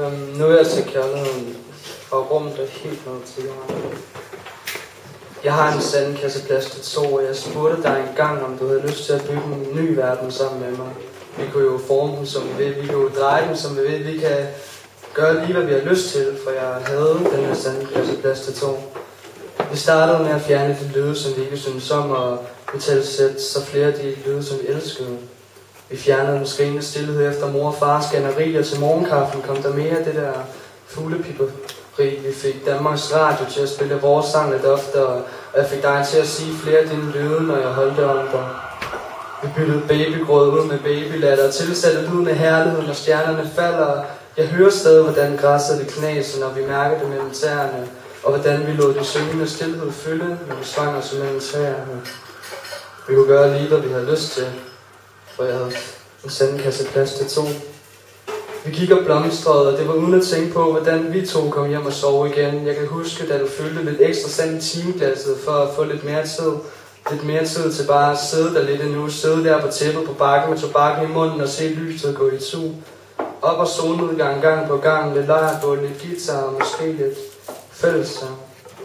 Nu er jeg til kærligheden fra rummet og helt ned til jorden. Jeg har en sandkasseplads til 2, og jeg spurgte dig engang, om du havde lyst til at bygge en ny verden sammen med mig. Vi kunne jo forme den, som vi vil. Vi kan jo dreje den, som vi vil. Vi kan gøre lige, hvad vi har lyst til, for jeg havde den her sandkasseplads til 2. Vi startede med at fjerne de lyde, som vi ikke synes om, og vi tilsætte så flere af de lyde, som vi elskede. Vi fjernede den skrigende stillhed efter mor og fars skænderier. Til morgenkaffen kom der mere af det der fuglepipperi. Vi fik Danmarks Radio til at spille vores sang lidt oftere, og jeg fik dig til at sige flere af dine lyde, når jeg holdt om dig. Vi byttede babygrød ud med babylatter og tilsatte lyden af herlighed, når stjernerne falder. Jeg hører stadig, hvordan græsset det knaser, når vi mærker det mellem tæerne, og hvordan vi lod det syngende stillhed fylde, når vi svang os mellem tæerne. Vi kunne gøre lige, hvad vi havde lyst til, for jeg havde en sandkasseplads til 2. Vi gik og blomstrede, og det var uden at tænke på, hvordan vi 2 kom hjem og sove igen. Jeg kan huske, da du fyldte lidt ekstra sand i timeglasset for at få lidt mere tid. Lidt mere tid til bare at sidde der lidt endnu, sidde der på tæppet på bakken med tobakken i munden og se lyset gå i tu. Op og solnedgang gang på gang, lidt lejrbål, lidt guitar og måske lidt fællessang.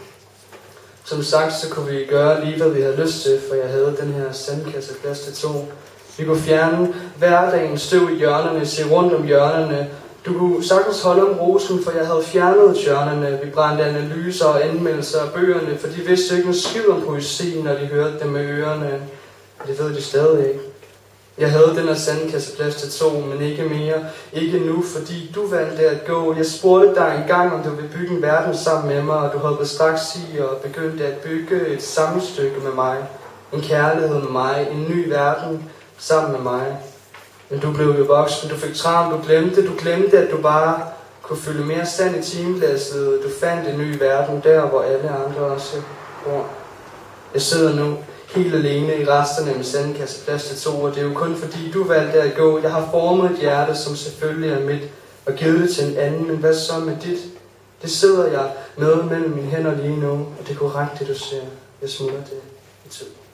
Som sagt, så kunne vi gøre lige, hvad vi havde lyst til, for jeg havde den her sandkasseplads til 2. Vi kunne fjerne hverdagens støv i hjørnerne, se rundt om hjørnerne. Du kunne sagtens holde om rosen, for jeg havde fjernet hjørnerne. Vi brændte analyser og anmeldelser af bøgerne, for de vidste ikke en skid om poesi, når de hørte dem med ørerne. Det ved de stadig ikke. Jeg havde den her sandkasseplads til 2, men ikke mere. Ikke nu, fordi du valgte at gå. Jeg spurgte dig engang, om du ville bygge en verden sammen med mig, og du hoppede straks i og begyndte at bygge et sammenstykke med mig. En kærlighed med mig, en ny verden sammen med mig. Men du blev jo voksen, du fik travlt, du glemte, at du bare kunne fylde mere sand i timeglasset. Du fandt en ny verden der, hvor alle andre også bor. Jeg sidder nu helt alene i resterne med sandkasseplads til 2, og det er jo kun fordi du valgte at gå. Jeg har formet et hjerte, som selvfølgelig er mit, og givet det til en anden, men hvad så med dit? Det sidder jeg med mellem mine hænder lige nu, og det er korrekt det du ser. Jeg smutter det i tid.